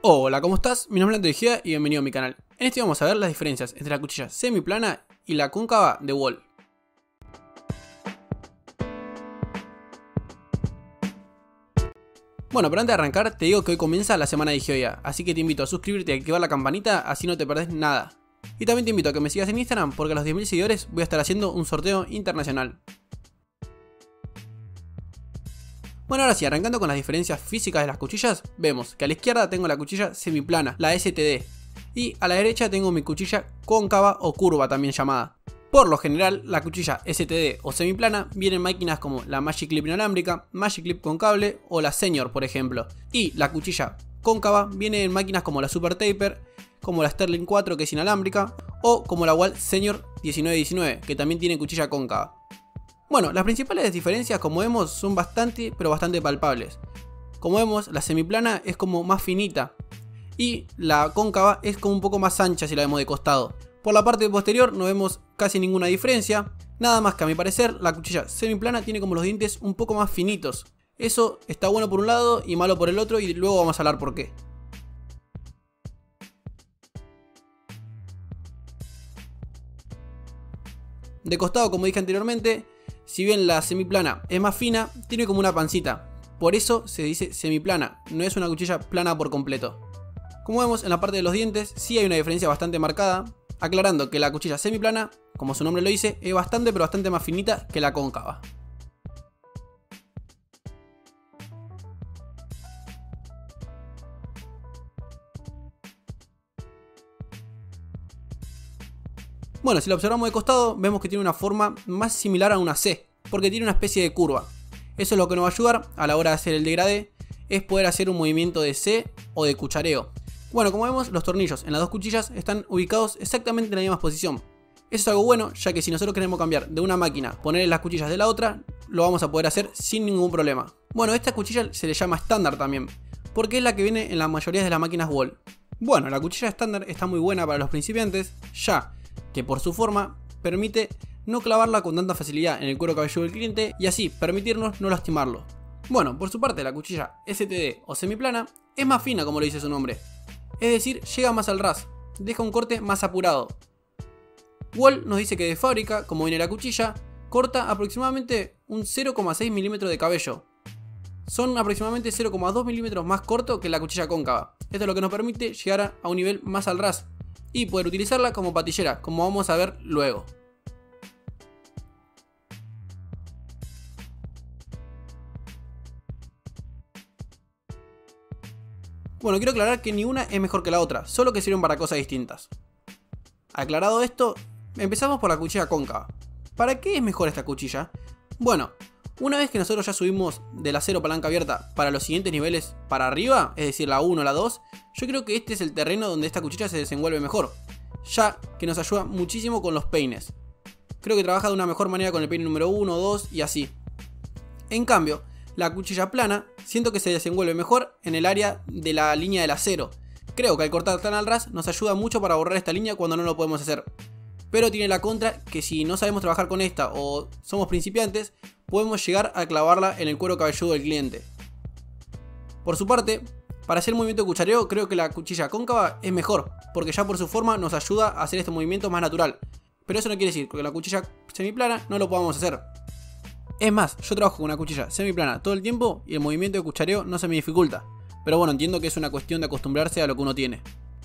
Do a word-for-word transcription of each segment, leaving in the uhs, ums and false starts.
Hola, ¿cómo estás? Mi nombre es Antonio Gea y bienvenido a mi canal. En este vamos a ver las diferencias entre la cuchilla semiplana y la cóncava de Wahl. Bueno, pero antes de arrancar te digo que hoy comienza la semana de Geoía, así que te invito a suscribirte y activar la campanita, así no te perdés nada. Y también te invito a que me sigas en Instagram porque a los diez mil seguidores voy a estar haciendo un sorteo internacional. Bueno, ahora sí, arrancando con las diferencias físicas de las cuchillas, vemos que a la izquierda tengo la cuchilla semiplana, la S T D, y a la derecha tengo mi cuchilla cóncava o curva también llamada. Por lo general, la cuchilla S T D o semiplana viene en máquinas como la Magic Clip inalámbrica, Magic Clip con cable o la Senior, por ejemplo. Y la cuchilla cóncava viene en máquinas como la Super Taper, como la Sterling cuatro que es inalámbrica, o como la Wahl Senior diecinueve diecinueve que también tiene cuchilla cóncava. Bueno, las principales diferencias, como vemos, son bastante, pero bastante palpables. Como vemos, la semiplana es como más finita y la cóncava es como un poco más ancha si la vemos de costado. Por la parte posterior no vemos casi ninguna diferencia, nada más que a mi parecer la cuchilla semiplana tiene como los dientes un poco más finitos. Eso está bueno por un lado y malo por el otro, y luego vamos a hablar por qué. De costado, como dije anteriormente, si bien la semiplana es más fina, tiene como una pancita. Por eso se dice semiplana, no es una cuchilla plana por completo. Como vemos en la parte de los dientes, sí hay una diferencia bastante marcada, aclarando que la cuchilla semiplana, como su nombre lo dice, es bastante pero bastante más finita que la cóncava. Bueno, si lo observamos de costado, vemos que tiene una forma más similar a una C, porque tiene una especie de curva. Eso es lo que nos va a ayudar a la hora de hacer el degradé, es poder hacer un movimiento de C o de cuchareo. Bueno, como vemos, los tornillos en las dos cuchillas están ubicados exactamente en la misma posición. Eso es algo bueno, ya que si nosotros queremos cambiar de una máquina, ponerle las cuchillas de la otra, lo vamos a poder hacer sin ningún problema. Bueno, esta cuchilla se le llama estándar también, porque es la que viene en la mayoría de las máquinas Wahl. Bueno, la cuchilla estándar está muy buena para los principiantes, ya que por su forma permite no clavarla con tanta facilidad en el cuero cabelludo del cliente y así permitirnos no lastimarlo. Bueno, por su parte la cuchilla S T D o semiplana es más fina, como lo dice su nombre, es decir, llega más al ras, deja un corte más apurado. Wahl nos dice que de fábrica, como viene la cuchilla, corta aproximadamente un cero coma seis milímetros de cabello. Son aproximadamente cero coma dos milímetros más corto que la cuchilla cóncava. Esto es lo que nos permite llegar a un nivel más al ras y poder utilizarla como patillera, como vamos a ver luego. Bueno, quiero aclarar que ni una es mejor que la otra, solo que sirven para cosas distintas. Aclarado esto, empezamos por la cuchilla cóncava. ¿Para qué es mejor esta cuchilla? Bueno, una vez que nosotros ya subimos de la cero palanca abierta para los siguientes niveles para arriba, es decir la uno o la dos, yo creo que este es el terreno donde esta cuchilla se desenvuelve mejor, ya que nos ayuda muchísimo con los peines. Creo que trabaja de una mejor manera con el peine número uno, dos y así. En cambio, la cuchilla plana siento que se desenvuelve mejor en el área de la línea del acero. Creo que al cortar tan al ras nos ayuda mucho para borrar esta línea cuando no lo podemos hacer. Pero tiene la contra que si no sabemos trabajar con esta o somos principiantes, podemos llegar a clavarla en el cuero cabelludo del cliente. Por su parte, para hacer el movimiento de cuchareo creo que la cuchilla cóncava es mejor, porque ya por su forma nos ayuda a hacer este movimiento más natural. Pero eso no quiere decir que con la cuchilla semiplana no lo podamos hacer. Es más, yo trabajo con una cuchilla semiplana todo el tiempo y el movimiento de cuchareo no se me dificulta. Pero bueno, entiendo que es una cuestión de acostumbrarse a lo que uno tiene.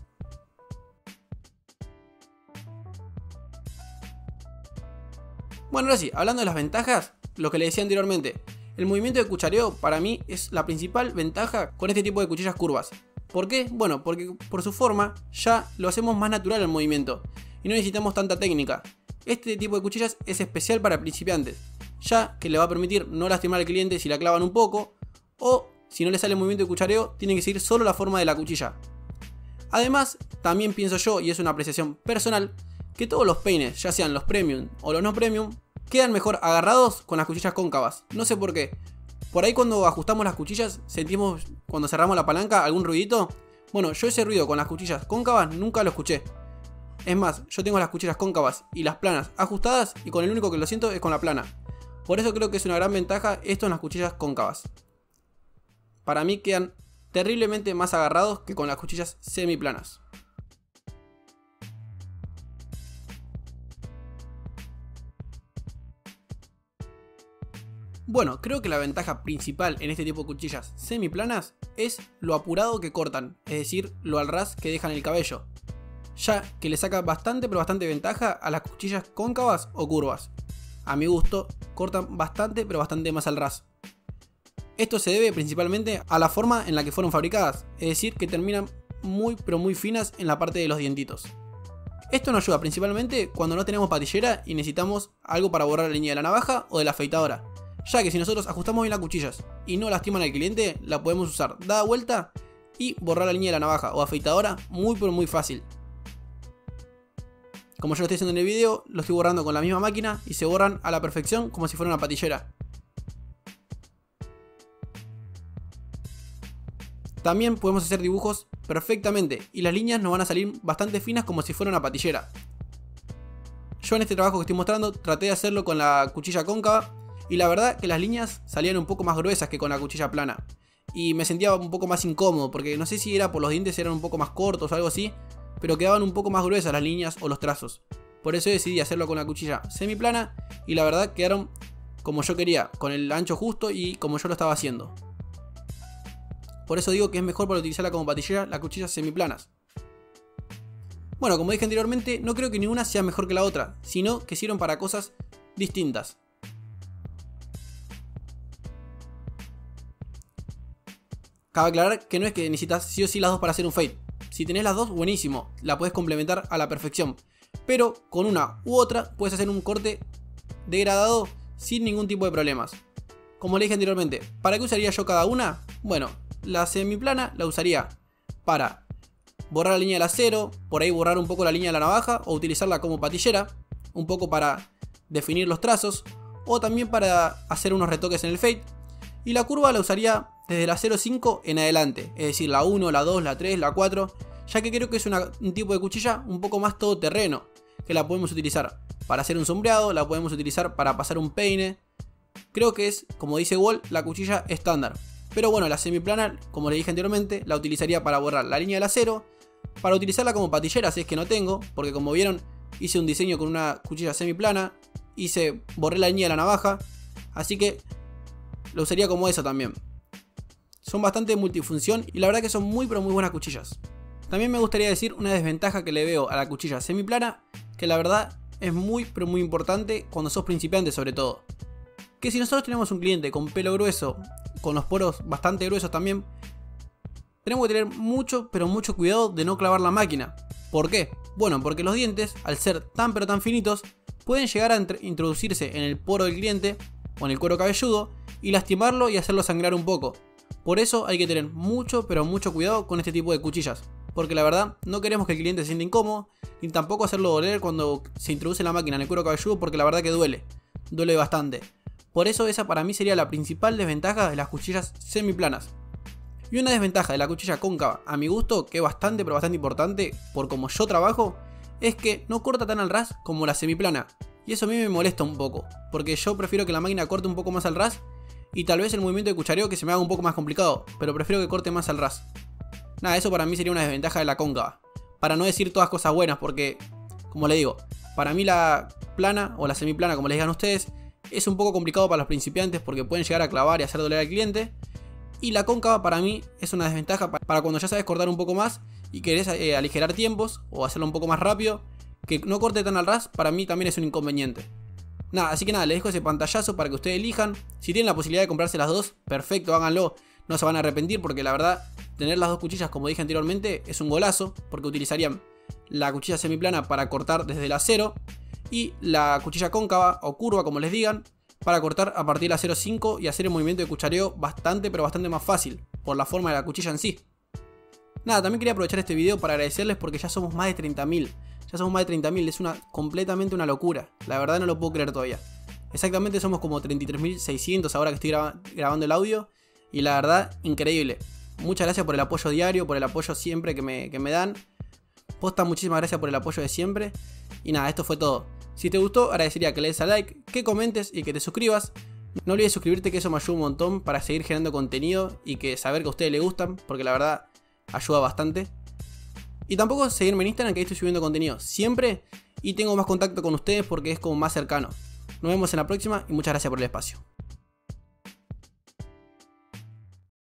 Bueno, ahora sí, hablando de las ventajas, lo que le decía anteriormente, el movimiento de cuchareo para mí es la principal ventaja con este tipo de cuchillas curvas. ¿Por qué? Bueno, porque por su forma ya lo hacemos más natural el movimiento y no necesitamos tanta técnica. Este tipo de cuchillas es especial para principiantes, ya que le va a permitir no lastimar al cliente si la clavan un poco, o si no le sale el movimiento de cuchareo, tiene que seguir solo la forma de la cuchilla. Además, también pienso yo, y es una apreciación personal, que todos los peines, ya sean los premium o los no premium, quedan mejor agarrados con las cuchillas cóncavas. No sé por qué. Por ahí cuando ajustamos las cuchillas, sentimos cuando cerramos la palanca algún ruidito. Bueno, yo ese ruido con las cuchillas cóncavas nunca lo escuché. Es más, yo tengo las cuchillas cóncavas y las planas ajustadas y con el único que lo siento es con la plana. Por eso creo que es una gran ventaja esto en las cuchillas cóncavas. Para mí quedan terriblemente más agarrados que con las cuchillas semiplanas. Bueno, creo que la ventaja principal en este tipo de cuchillas semiplanas es lo apurado que cortan, es decir, lo al ras que dejan el cabello, ya que le saca bastante pero bastante ventaja a las cuchillas cóncavas o curvas. A mi gusto, cortan bastante pero bastante más al ras. Esto se debe principalmente a la forma en la que fueron fabricadas, es decir, que terminan muy pero muy finas en la parte de los dientitos. Esto nos ayuda principalmente cuando no tenemos patillera y necesitamos algo para borrar la línea de la navaja o de la afeitadora, ya que si nosotros ajustamos bien las cuchillas y no lastiman al cliente, la podemos usar dada vuelta y borrar la línea de la navaja o afeitadora muy pero muy fácil. Como yo lo estoy haciendo en el video, lo estoy borrando con la misma máquina y se borran a la perfección como si fuera una patillera. También podemos hacer dibujos perfectamente y las líneas nos van a salir bastante finas como si fuera una patillera. Yo en este trabajo que estoy mostrando traté de hacerlo con la cuchilla cóncava y la verdad que las líneas salían un poco más gruesas que con la cuchilla plana. Y me sentía un poco más incómodo porque no sé si era por los dientes, eran un poco más cortos o algo así, pero quedaban un poco más gruesas las líneas o los trazos. Por eso decidí hacerlo con la cuchilla semiplana y la verdad quedaron como yo quería, con el ancho justo y como yo lo estaba haciendo. Por eso digo que es mejor para utilizarla como patillera las cuchillas semiplanas. Bueno, como dije anteriormente, no creo que ninguna sea mejor que la otra, sino que sirven para cosas distintas. Cabe aclarar que no es que necesitas sí o sí las dos para hacer un fade. Si tenés las dos, buenísimo, la puedes complementar a la perfección. Pero con una u otra puedes hacer un corte degradado sin ningún tipo de problemas. Como le dije anteriormente, ¿para qué usaría yo cada una? Bueno, la semiplana la usaría para borrar la línea del acero, por ahí borrar un poco la línea de la navaja o utilizarla como patillera, un poco para definir los trazos o también para hacer unos retoques en el fade. Y la curva la usaría desde la cero punto cinco en adelante, es decir, la uno, la dos, la tres, la cuatro, ya que creo que es una, un tipo de cuchilla un poco más todoterreno, que la podemos utilizar para hacer un sombreado, la podemos utilizar para pasar un peine. Creo que es, como dice Wall, la cuchilla estándar. Pero bueno, la semiplana, como le dije anteriormente, la utilizaría para borrar la línea del acero, para utilizarla como patillera si es que no tengo, porque como vieron hice un diseño con una cuchilla semiplana, hice, borré la línea de la navaja, así que lo usaría como eso también. Son bastante multifunción y la verdad que son muy pero muy buenas cuchillas. También me gustaría decir una desventaja que le veo a la cuchilla semiplana, que la verdad es muy pero muy importante cuando sos principiante sobre todo. Que si nosotros tenemos un cliente con pelo grueso, con los poros bastante gruesos también, tenemos que tener mucho pero mucho cuidado de no clavar la máquina. ¿Por qué? Bueno, porque los dientes, al ser tan pero tan finitos, pueden llegar a introducirse en el poro del cliente o en el cuero cabelludo y lastimarlo y hacerlo sangrar un poco. Por eso hay que tener mucho pero mucho cuidado con este tipo de cuchillas, porque la verdad no queremos que el cliente se sienta incómodo ni tampoco hacerlo doler cuando se introduce la máquina en el cuero cabelludo, porque la verdad que duele, duele bastante. Por eso esa para mí sería la principal desventaja de las cuchillas semiplanas. Y una desventaja de la cuchilla cóncava, a mi gusto, que es bastante pero bastante importante por como yo trabajo, es que no corta tan al ras como la semiplana. Y eso a mí me molesta un poco, porque yo prefiero que la máquina corte un poco más al ras y tal vez el movimiento de cuchareo que se me haga un poco más complicado, pero prefiero que corte más al ras. Nada, eso para mí sería una desventaja de la cóncava. Para no decir todas cosas buenas, porque, como le digo, para mí la plana o la semiplana, como les digan ustedes, es un poco complicado para los principiantes porque pueden llegar a clavar y hacer doler al cliente. Y la cóncava para mí es una desventaja para cuando ya sabes cortar un poco más y querés eh, aligerar tiempos o hacerlo un poco más rápido. Que no corte tan al ras para mí también es un inconveniente. Nada, así que nada, les dejo ese pantallazo para que ustedes elijan. Si tienen la posibilidad de comprarse las dos, perfecto, háganlo. No se van a arrepentir porque la verdad, tener las dos cuchillas, como dije anteriormente, es un golazo. Porque utilizarían la cuchilla semiplana para cortar desde el acero y la cuchilla cóncava o curva, como les digan, para cortar a partir de la cero punto cinco y hacer el movimiento de cuchareo bastante pero bastante más fácil, por la forma de la cuchilla en sí. Nada, también quería aprovechar este video para agradecerles porque ya somos más de treinta mil. Ya somos más de treinta mil, es una completamente una locura. La verdad no lo puedo creer todavía. Exactamente somos como treinta y tres mil seiscientos ahora que estoy graba grabando el audio. Y la verdad, increíble. Muchas gracias por el apoyo diario, por el apoyo siempre que me, que me dan. Posta, muchísimas gracias por el apoyo de siempre. Y nada, esto fue todo. Si te gustó, agradecería que le des a like, que comentes y que te suscribas. No olvides suscribirte, que eso me ayuda un montón para seguir generando contenido y que saber que a ustedes les gustan, porque la verdad ayuda bastante. Y tampoco seguirme en Instagram, que ahí estoy subiendo contenido siempre y tengo más contacto con ustedes porque es como más cercano. Nos vemos en la próxima y muchas gracias por el espacio.